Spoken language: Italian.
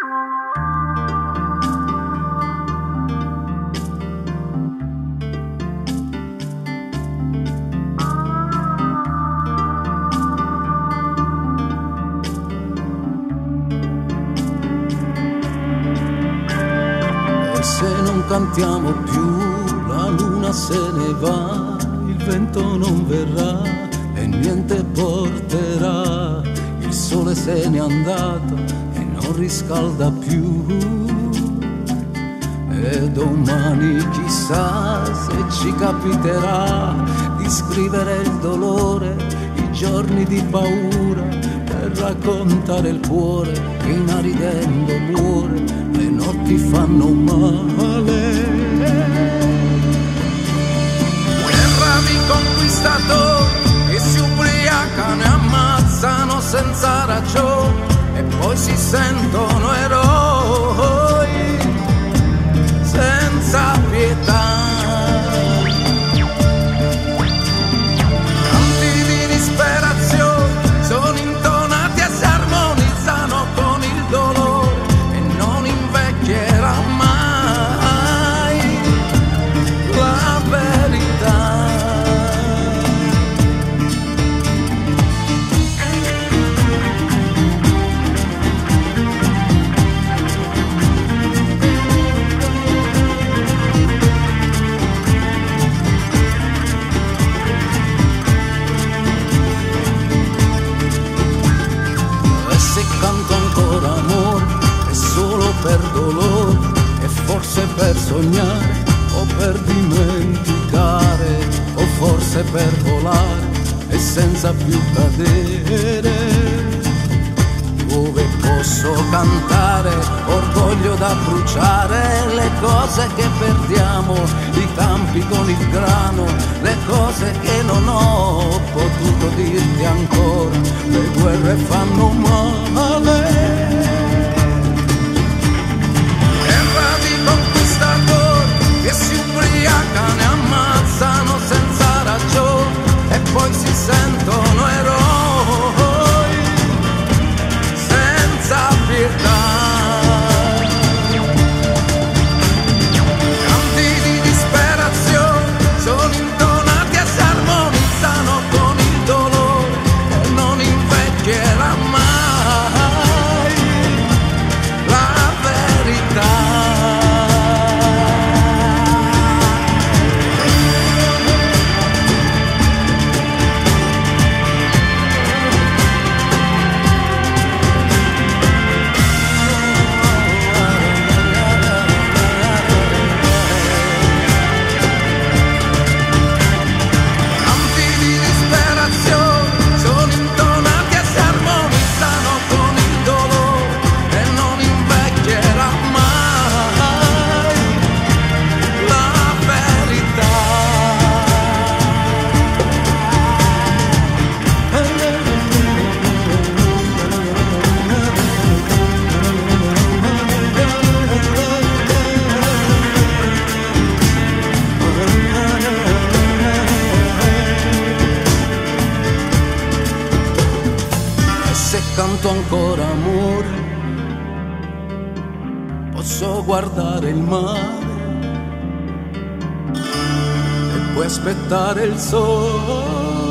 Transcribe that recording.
Se non cantiamo più, la luna se ne va, il vento non verrà e niente porterà. Il sole se n'è andato e non riscalda più. E domani chissà se ci capiterà di scrivere il dolore, i giorni di paura, per raccontare il cuore che inaridendo muore. Le notti fanno male. Guerra di conquistatori che si ubriacano e ammazzano senza ragione e poi si sentono eroi senza pietà. Canti di disperazione sono intonati e si armonizzano con il dolore e non invecchierà mai la verità. E se canto ancora amore è solo per dolore e forse per sognare o per dimenticare o forse per volare e senza più cadere. Dove posso cantare orgoglio da bruciare, le cose che perdiamo, i campi con il grano, le cose che non ho potuto dirti ancora. Le guerre fanno male. Guerra di conquistatori che si ubriacano e ammazzano senza ragione e poi si sentono eroi senza pietà. Canti di disperazione sono intonati e si armonizzano con il dolore e non invecchierà mai la verità. Canto ancora amore, posso guardare il mare e puoi aspettare il sole.